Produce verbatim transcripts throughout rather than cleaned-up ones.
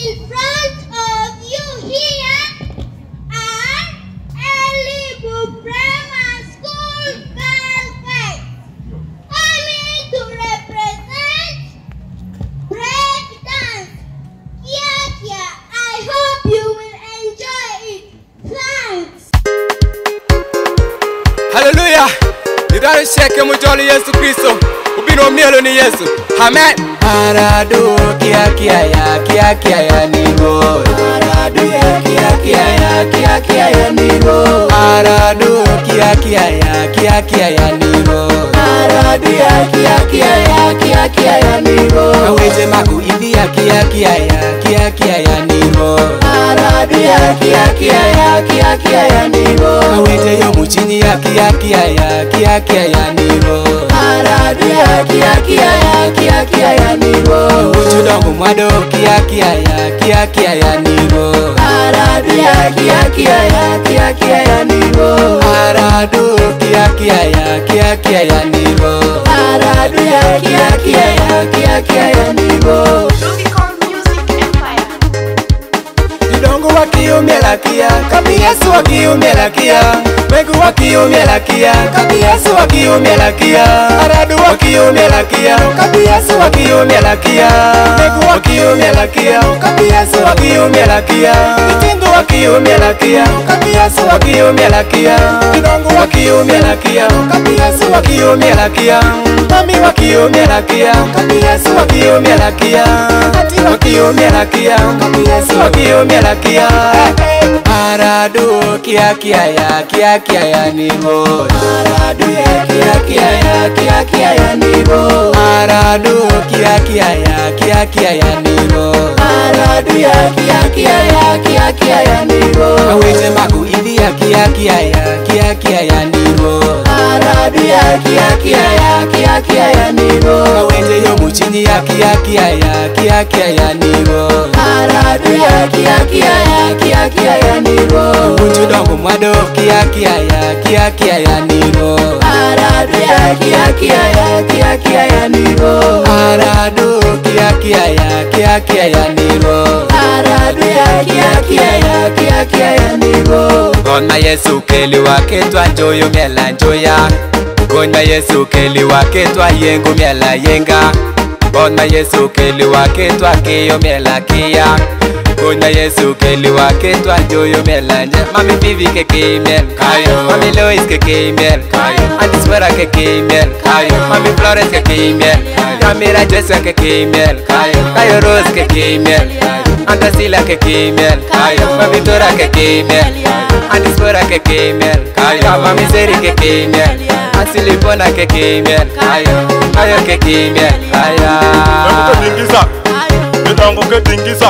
In front of you here are Elibu Grammar School girls. Only to represent break dance. Kia kia. I hope you will enjoy it. Thanks. Hallelujah. Nidari sheke mujoli Yesu Kristo. Ubino mielo ni Yesu. Amen. Aradu kia kia ya kia kia ya nigo. Aradu ya kia kia ya kia kia ya nigo. Aradu kia kia ya kia kia ya nigo. Aradu ya kia kia ya kia kia ya nigo. Aweze maku ivi ya kia kia ya kia kia ya nigo. Aradu ya kia kia ya kia kia ya nigo. Aweze yo muchini ya kia kia ya kia kia ya nigo. Aradu ya kia kia ya kia kia ya nigo. Uchudongo mwado kia kia ya kia kia ya nigo. Aradu ya kia kia ya kia kia ya nigo. Aradu kia kia ya kia kia ya nigo. Aradu ya kia kia ya kia kia ya nigo. Didongo wakiumela kia, kabi Yesu wakiumela kia. Megu wakiumela kia, kabi Yesu wakiumela kia. Aradu wakiumela kia, kabi Yesu wakiumela kia. Megu wakiumela kia, kabi Yesu wakiumela kia. Itindu wakiumela kia, kabi Yesu wakiumela kia. Didongo wakiumela kia, kabi Yesu wakiumela kia. Mami wakiumela kia, kabi Yesu wakiumela kia. Ati wakiumela kia, kabi Yesu wakiumela kia. Aradu kia kia ya kia kia ya nigo. Aradu ya kia kia ya kia kia ya nigo. Aradu kia kia ya kia kia ya nigo. Aradu ya kia kia ya kia kia ya nigo. Aweze maku ivi ya kia kia ya kia kia ya nigo. Aradu ya kia kia ya kia kia ya nigo. Aweze yo muchini ya kia kia ya kia kia ya nigo. Aradu ya kia kia ya kia kia ya nigo. Uchudongo mwado kia kia ya kia kia ya nigo. Aradu ya kia kia ya kia kia ya nigo. Aradu kia kia ya kia kia ya nigo. Aradu ya kia kia ya kia kia ya nigo. Gonna Yesu keli wake twa njoyo miela njoya. Gonna Yesu keli wake twa yengu miela yenga. Gonna Yesu keli wake twa kiyo miela kia. Gonna Yesu keli wake twa njoyo miela nje. Mami Vivi ke kimel kayo. Mami Lois ke kimel kayo. Auntie Swera ke kimel kayo. Mami Flores ke kimel kayo. Kamira Joshua ke kimel kayo. Kayo Rose ke kimel kayo. Auntie Sila ke kimel kayo. Mami Dora ke kimel kayo. Auntie Swera ke kimel kayo. Mami Seri ke kimel kayo. Asili Bona ke kimel kayo. Kayo ke kimel kayo. Dongo ke dingisa. Dongo ke dingisa.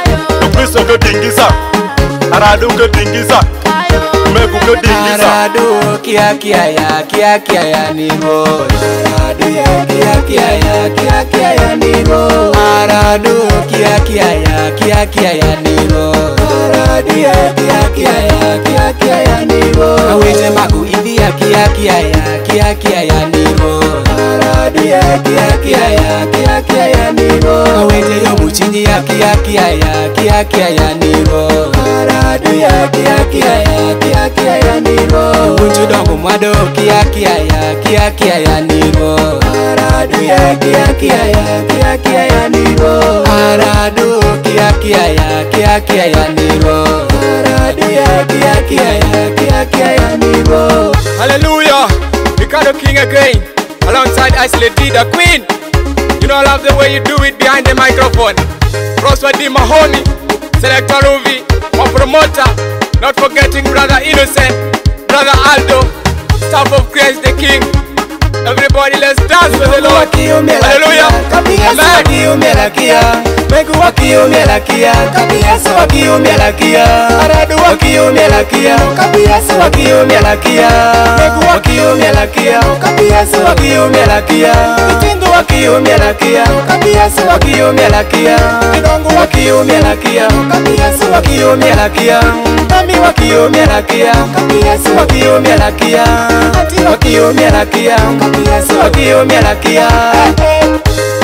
Kristo ke dingisa. Aradu ke dingisa. Megu ke dingisa. Aradu kia kia ya kia kia ya nigo. Aradu ya kia kia ya kia kia ya nigo. Aradu kia kia ya kia kia ya nigo. Aradu ya kia kia ya kia kia ya nigo. Aweze maku ivi ya kia kia ya kia kia ya nigo. Aradu ya kia kia ya kia kia ya nigo. Aweze yo muchini ya kia kia ya kia kia ya nigo. Aradu ya kia kia ya kia kia ya nigo. Uchudongo mwado kia kia ya kia kia ya nigo. Aradu ya kia kia ya kia kia ya nigo. Aradu kia kia ya kia kia ya nigo. Aradu ya kia kia ya kia kia ya nigo. Hallelujah. Ricardo King again. Alongside Isolate D, the Queen. You know I love the way you do it behind the microphone. Prosper D Mahoney, Selector Ruvi, my promoter. Not forgetting Brother Innocent, Brother Aldo, staff of Grace the King. Everybody, let's dance with the Lord. Hallelujah. Amen. Megu wakiumela kia, kabi Yesu wakiumela kia. Aradu wakiumela kia, kabi Yesu wakiumela kia. Megu wakiumela kia, kabi Yesu wakiumela kia. Itindu wakiumela kia, kabi Yesu wakiumela kia. Didongo wakiumela kia, kabi Yesu wakiumela kia. Mami wakiumela kia, kabi Yesu wakiumela kia. Ati wakiumela kia, kabi Yesu wakiumela kia.